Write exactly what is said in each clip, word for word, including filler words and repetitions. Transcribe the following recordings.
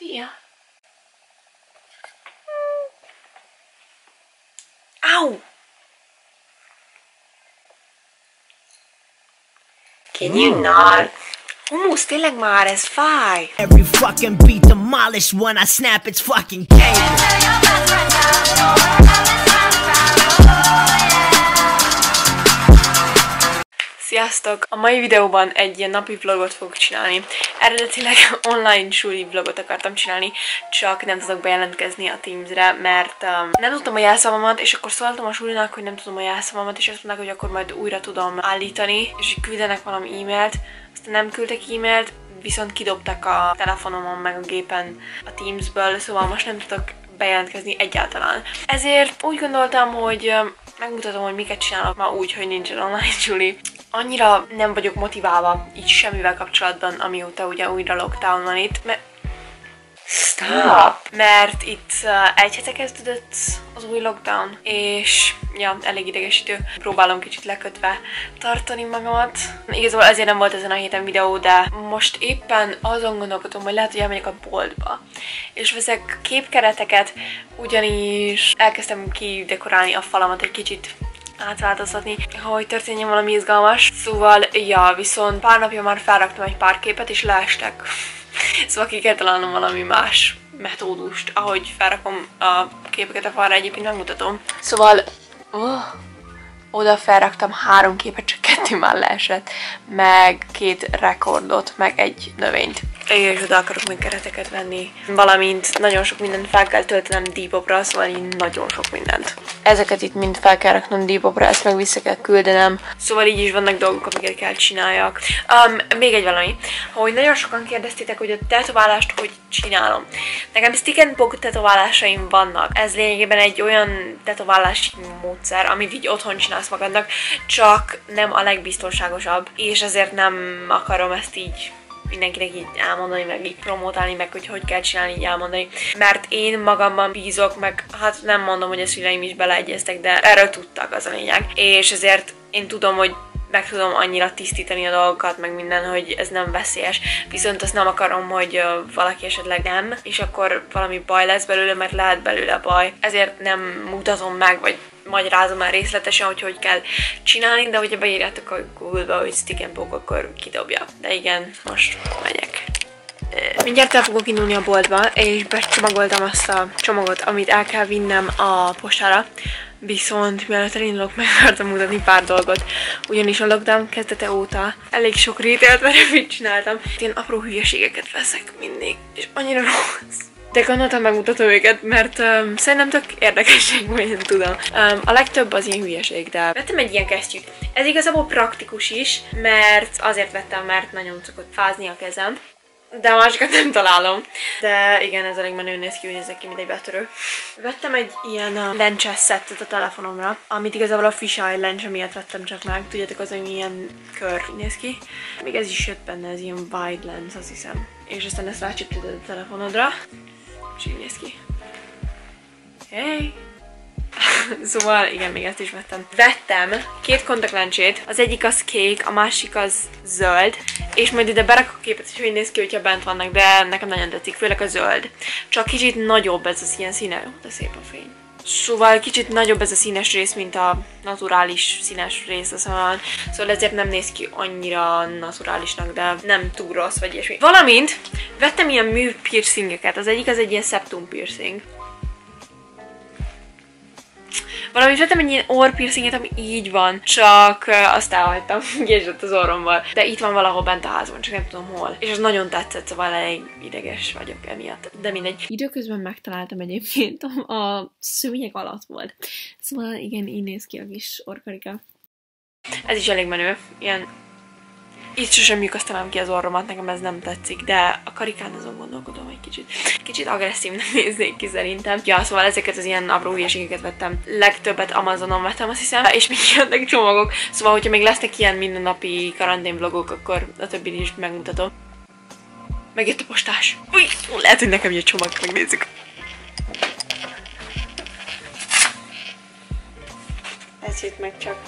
Szia! Ow! Can you not? Hummus, tényleg már, ez fáj! Every fucking beat demolished when I snap its fucking cable. Sziasztok! A mai videóban egy ilyen napi vlogot fogok csinálni. Eredetileg online suli vlogot akartam csinálni, csak nem tudok bejelentkezni a Teamsre, mert um, nem tudtam a jelszavamat, és akkor szóltam a sulinak, hogy nem tudom a jelszavamat, és azt mondták, hogy akkor majd újra tudom állítani, és küldenek valami e-mailt. Aztán nem küldtek e-mailt, viszont kidobtak a telefonomon meg a gépen a Teamsből, szóval most nem tudok bejelentkezni egyáltalán. Ezért úgy gondoltam, hogy megmutatom, hogy miket csinálok ma úgy, hogy nincsen online suli. Annyira nem vagyok motiválva így semmivel kapcsolatban, amióta ugye újra lockdown van itt, mert... Stop! Mert itt uh, egy hete kezdődött az új lockdown, és ja, elég idegesítő. Próbálom kicsit lekötve tartani magamat. Igazából ezért nem volt ezen a héten videó, de most éppen azon gondolkodom, hogy lehet, hogy elmegyek a boltba. És veszek képkereteket, ugyanis elkezdtem kidekorálni a falamat egy kicsit, átváltoztatni, hogy történjen valami izgalmas. Szóval, ja, viszont pár napja már felraktam egy pár képet, és leestek. Szóval ki kell találnom valami más metódust, ahogy felrakom a képeket a falra, egyébként megmutatom. Szóval, oh, oda felraktam három képet, csak kettő már leesett, meg két rekordot, meg egy növényt. És oda akarok még kereteket venni, valamint nagyon sok mindent fel kell töltenem Depopra, szóval így nagyon sok mindent. Ezeket itt mind fel kell raknom Depopra, ezt meg vissza kell küldenem, szóval így is vannak dolgok, amiket kell csináljak. Um, még egy valami, hogy nagyon sokan kérdeztétek, hogy a tetoválást hogy csinálom. Nekem stick and poke tetoválásaim vannak. Ez lényegében egy olyan tetoválási módszer, amit így otthon csinálsz magadnak, csak nem a legbiztonságosabb, és ezért nem akarom ezt így mindenkinek így elmondani, meg így promotálni, meg hogy hogy kell csinálni, így elmondani. Mert én magamban bízok, meg hát nem mondom, hogy a szüleim is beleegyeztek, de erről tudtak, az a lényeg. És ezért én tudom, hogy meg tudom annyira tisztítani a dolgokat, meg minden, hogy ez nem veszélyes. Viszont azt nem akarom, hogy uh, valaki esetleg nem, és akkor valami baj lesz belőle, mert lehet belőle baj. Ezért nem mutatom meg, vagy magyarázom el részletesen, hogy hogy kell csinálni, de hogyha beírjátok a Google-ba, hogy stick and poke, akkor kidobja. De igen, most megyek. Mindjárt el fogok indulni a boltba, és becsomagoltam azt a csomagot, amit el kell vinnem a postára. Viszont mielőtt elindulok, meg akartam mutatni pár dolgot. Ugyanis a lockdown kezdete óta elég sok retail terepét csináltam. Ilyen apró hülyeségeket veszek mindig, és annyira rossz. De gondoltam, megmutatom őket, mert um, szerintem tök érdekesség, majd nem tudom. Um, a legtöbb az ilyen hülyeség, de vettem egy ilyen kesztyűt. Ez igazából praktikus is, mert azért vettem, mert nagyon szokott fázni a kezem. De a másikat nem találom. De igen, ez elég menő néz ki, hogy nézek ki, mint egy betörő. Vettem egy ilyen uh, lencses szettet a telefonomra, amit igazából a fisheye lencse miatt vettem csak meg. Tudjátok, az, hogy ilyen kör néz ki. Még ez is jött benne, ez ilyen wide lens, azt hiszem. És aztán ezt rácsipteted a telefonodra. És így néz ki. Hey! Szóval igen, még ezt is vettem. Vettem két kontaktlencsét, az egyik az kék, a másik az zöld, és majd ide berakok a képet, hogy hogy néz ki, hogyha bent vannak, de nekem nagyon tetszik, főleg a zöld. Csak kicsit nagyobb ez az ilyen színe, jó, de szép a fény. Szóval kicsit nagyobb ez a színes rész, mint a naturális színes rész a szemben. Szóval ezért nem néz ki annyira naturálisnak, de nem túl rossz, vagy ilyesmi. Valamint vettem ilyen mű piercingeket, az egyik az egy ilyen septum piercing. Valamint vettem egy ilyen orrpiercinget, ami így van, csak uh, azt elhagytam, kiesett az orromból. De itt van valahol bent a házban, csak nem tudom hol. És az nagyon tetszett, szóval elég ideges vagyok emiatt. De mindegy. Időközben megtaláltam egyébként, a szőnyeg alatt volt. Szóval igen, így néz ki a kis orrkarika. Ez is elég menő. Ilyen... Itt sosem lyukasztanám ki az orromat, nekem ez nem tetszik, de a karikán azon gondolkodom egy kicsit. Kicsit agresszívnek néznék ki szerintem. Ja, szóval ezeket az ilyen apró hülyeségeket vettem. Legtöbbet Amazonon vettem, azt hiszem, és még jönnek csomagok. Szóval, hogyha még lesznek ilyen mindennapi karantén vlogok, akkor a többit is megmutatom. Megjött a postás. Új, lehet, hogy nekem jött csomag, megnézzük. Ez jött meg csak.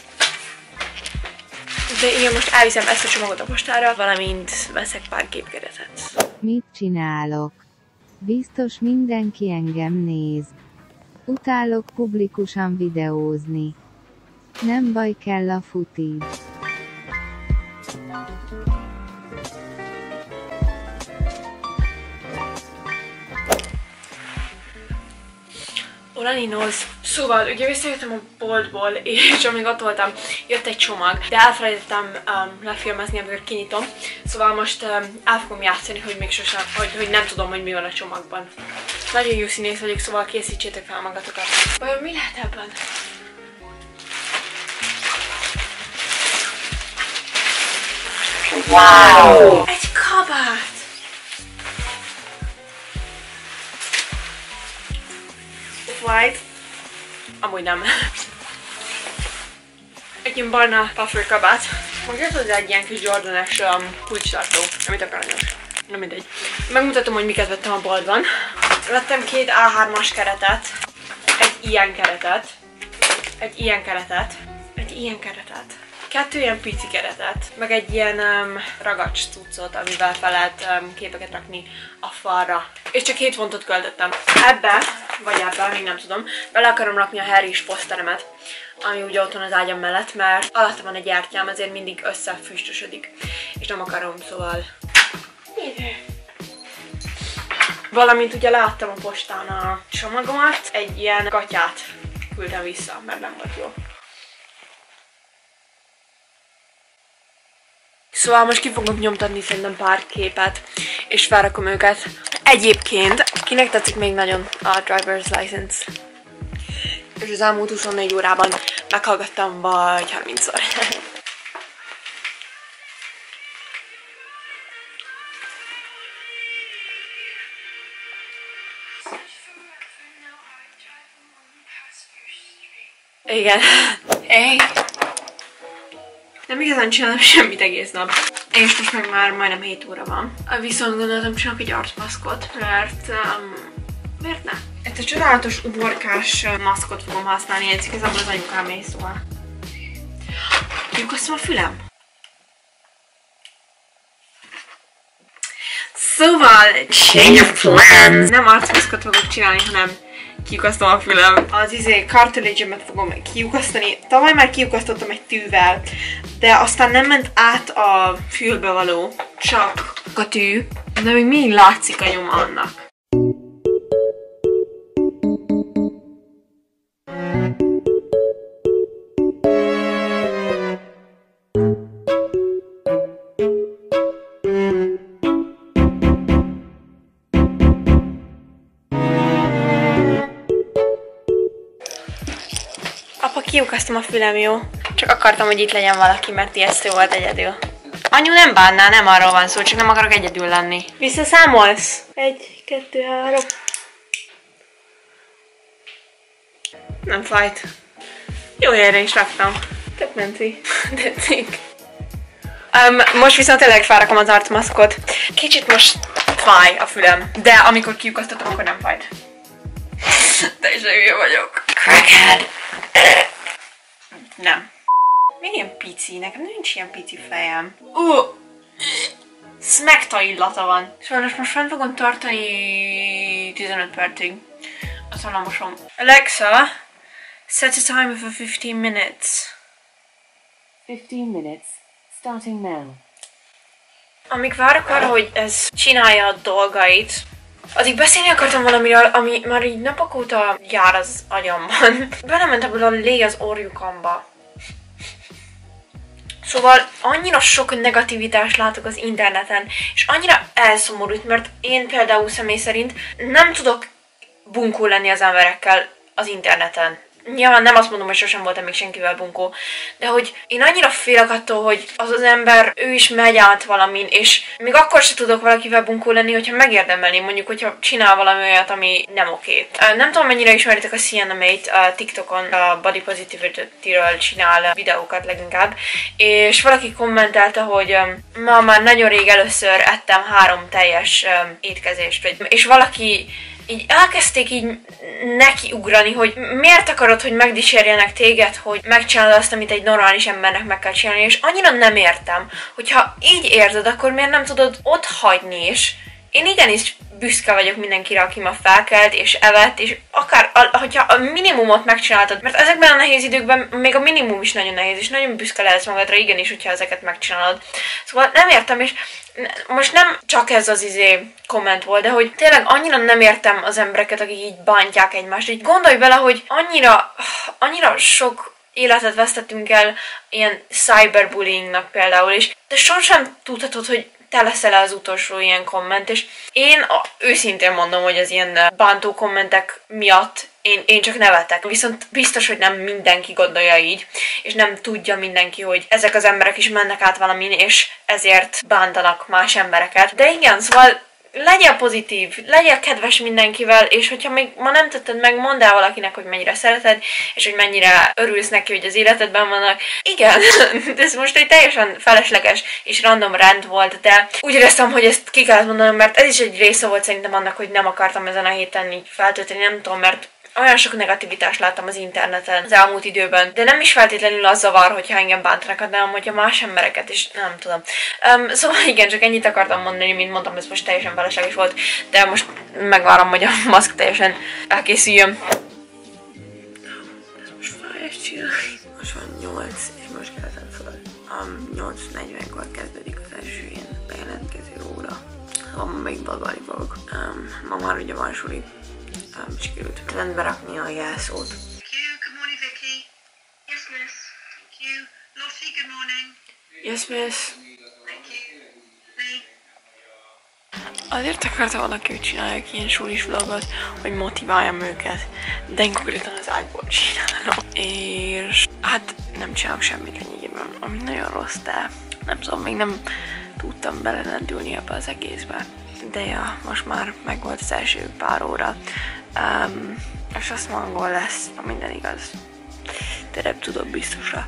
De igen, most elviszem ezt a csomagot a postára, valamint veszek pár képkeretet. Mit csinálok? Biztos mindenki engem néz. Utálok publikusan videózni. Nem baj, kell a footage. Olaninos. Szóval ugye visszajöttem a boltból, és amíg ott voltam, jött egy csomag, de elfelejtettem um, lefilmezni, amikor kinyitom. Szóval most um, el fogom játszani, hogy még sosem, hogy, hogy nem tudom, hogy mi van a csomagban. Nagyon jó színész vagyok, szóval készítsétek fel magatokat. Vajon mi lehet ebben? Wow! Egy kabát! White. Amúgy nem. Egy ilyen barna puffer kabát. Most jött hozzá egy ilyen kis Jordan-es um, kulcstartó, amit a aranyos. Nem mindegy. Megmutatom, hogy miket vettem a boltban. Vettem két á hármas keretet, egy ilyen keretet, egy ilyen keretet, egy ilyen keretet, kettő ilyen pici keretet, meg egy ilyen um, ragacs cuccot, amivel fel lehet um, képeket rakni a falra. És csak hét fontot költöttem. Ebbe, vagy ebbe, még nem tudom, bele akarom rakni a Harry-s poszteremet, ami ugye ott van az ágyam mellett, mert alatta van egy gyertyám, ezért mindig összefüstösödik. És nem akarom, szóval... Valamint ugye láttam a postán a csomagomat, egy ilyen gatyát küldtem vissza, mert nem volt jó. Szóval most ki fogok nyomtatni szerintem pár képet, és felrakom őket. Egyébként, kinek tetszik még nagyon a driver's license? És az elmúlt huszonnégy órában meghallgattam vagy harmincszor. Igen. Hey. Nem igazán csinálom semmit egész nap. És most meg már majdnem hét óra van. Viszont gondoltam, csinálok egy arcmaszkot, mert... Um, miért ne? Ezt a csodálatos uborkás maszkot fogom használni, ez igazából az anyukámé, szóval. Kiukasztom a fülem? Szóval... Change of plans! Nem arcmaszkot fogok csinálni, hanem kiukasztom a fülem. Az izé cartilage-emet fogom kiukasztani. Tavaly már kiukasztottam egy tűvel, de aztán nem ment át a fülbe való, csak a tű, de még mindig látszik a nyoma annak. Apa, kiukasztom a fülem, jó? Csak akartam, hogy itt legyen valaki, mert ijesztő volt egyedül. Anyu nem bánná, nem arról van szó, csak nem akarok egyedül lenni. Visszaszámolsz? Egy, kettő, három. Nem fájt. Jó helyre is raktam. Tök menti. Tetszik. Um, most viszont tényleg felrakom az arcmaszkot. Kicsit most fáj a fülem, de amikor kiukasztatom, akkor nem fájt. De is hülye vagyok. Crackhead. Nem. Még ilyen pici, nekem nincs ilyen pici fejem. Uh, Smekta illata van. Sajnos most fenn fogom tartani tizenöt percig. Aztán lemosom. Alexa, set a timer for fifteen minutes. fifteen minutes, starting now. Amíg várok arra, hogy ez csinálja a dolgait, addig beszélni akartam valamiről, ami már így napok óta jár az agyamban. Belement ebből a lé az orjukamba. Szóval annyira sok negativitást látok az interneten, és annyira elszomorult, mert én például személy szerint nem tudok bunkó lenni az emberekkel az interneten. Nyilván nem azt mondom, hogy sosem voltam még senkivel bunkó, de hogy én annyira félek attól, hogy az az ember, ő is megy át valamin, és még akkor sem tudok valakivel bunkó lenni, hogyha megérdemelni, mondjuk, hogyha csinál valami olyat, ami nem oké. Nem tudom, mennyire ismeritek a Sienna May-t, a TikTokon a Body Positivity-ről csinál videókat leginkább, és valaki kommentelte, hogy ma már nagyon rég először ettem három teljes étkezést, és valaki így elkezdték így nekiugrani, hogy miért akarod, hogy megdicsérjenek téged, hogy megcsinálod azt, amit egy normális embernek meg kell csinálni, és annyira nem értem, hogyha így érzed, akkor miért nem tudod ott hagyni is. Én igenis büszke vagyok mindenkire, aki ma felkelt és evett, és akár, a, hogyha a minimumot megcsináltad, mert ezekben a nehéz időkben még a minimum is nagyon nehéz, és nagyon büszke lehetsz magadra, igenis, hogyha ezeket megcsinálod. Szóval nem értem, és most nem csak ez az izé komment volt, de hogy tényleg annyira nem értem az embereket, akik így bántják egymást. Így gondolj bele, hogy annyira, annyira sok életet vesztettünk el ilyen cyberbullyingnak például, és de sosem tudhatod, hogy te leszel az utolsó ilyen komment, és én a, őszintén mondom, hogy az ilyen bántó kommentek miatt én, én csak nevetek. Viszont biztos, hogy nem mindenki gondolja így, és nem tudja mindenki, hogy ezek az emberek is mennek át valamin, és ezért bántanak más embereket. De igen, szóval legyél pozitív, legyél kedves mindenkivel, és hogyha még ma nem tetted meg, mondd el valakinek, hogy mennyire szereted, és hogy mennyire örülsz neki, hogy az életedben vannak. Igen, de ez most egy teljesen felesleges és random rend volt, de úgy éreztem, hogy ezt ki kellett mondanom, mert ez is egy része volt szerintem annak, hogy nem akartam ezen a héten így feltölteni, nem tudom, mert olyan sok negativitást láttam az interneten az elmúlt időben, de nem is feltétlenül az zavar, hogyha engem bántanak, hanem hogyha más embereket is, nem tudom. Um, szóval igen, csak ennyit akartam mondani, mint mondtam, ez most teljesen felesleges volt, de most megvárom, hogy a maszk teljesen elkészüljön. Ez most fáj ezt csinálni. Most van nyolc, és most kellettem föl. Um, nyolc negyvenkor kezdődik az első ilyen bejelentkező óra. Szóval még babálni fogok. Um, ma már ugye van suli. Um, sikerült rendbe rakni a jelszót. Thank you. Good morning, Vicky. Yes, miss. Thank you. Lottie, good morning. Yes, miss. Thank you. Lee. Azért akartam valaki, hogy csináljak ilyen sulis vlogot, hogy motiváljam őket, de én konkrétan az ágyból csinálom. És hát nem csinálok semmit lényegében, ami nagyon rossz, de nem tudom, még nem tudtam belenendülni ebbe az egészbe. De ja, most már megvolt az első pár óra. Um, és azt angol lesz, ha minden igaz. De nem tudom biztosra.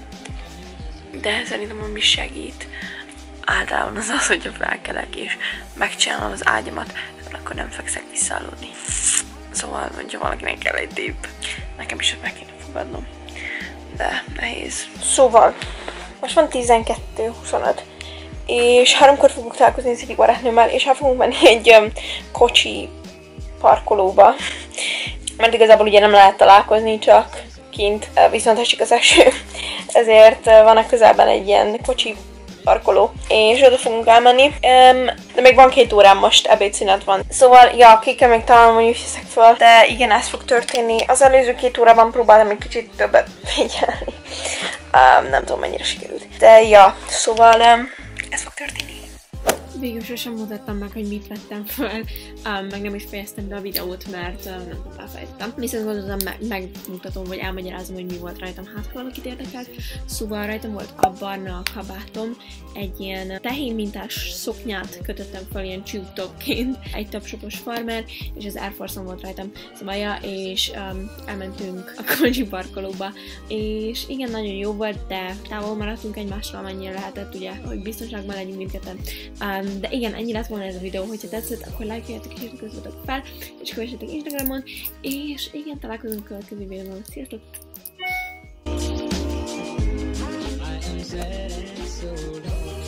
De szerintem ami segít általában az az, hogyha felkelek és megcsinálom az ágyamat, akkor nem fekszek visszaaludni. Szóval, hogyha valakinek kell egy tipp, nekem is meg kéne fogadnom. De nehéz. Szóval, most van tizenkettő huszonöt. És háromkor fogok találkozni az egyik barátnőmmel, és el fogunk menni egy um, kocsi parkolóba. Mert igazából ugye nem lehet találkozni, csak kint, viszont esik az eső. Ezért uh, van a közelben egy ilyen kocsi parkoló, és oda fogunk elmenni. Um, de még van két órám, most ebédszünet van. Szóval, ja, ki kell még találnom, hogy hiszek föl. De igen, ez fog történni. Az előző két órában próbáltam egy kicsit többet figyelni. Um, nem tudom, mennyire sikerült. De ja, szóval um, ez fog történni. Végül sosem mutattam meg, hogy mit vettem fel, um, meg nem is fejeztem be a videót, mert um, nem elfelejtettem. Viszont gondoltam, meg, megmutatom, vagy elmagyarázom, hogy mi volt rajtam, hát ha valakit érdekelt. Szóval rajtam volt a barna kabátom, egy ilyen tehén mintás szoknyát kötöttem fel ilyen tube topként, egy tapsopos farmer, és az Air Force-on volt rajtam, szóval ja, és um, elmentünk a kocsi parkolóba, és igen, nagyon jó volt, de távol maradtunk egymástól, amennyire lehetett, ugye, hogy biztonságban legyünk mindketten. Um, de igen, ennyi lett volna ez a videó, hogyha tetszett, akkor lájkoljátok és iratkozzatok fel, és kövessetek Instagramon, és igen, találkozunk a következő videóban. Sziasztok!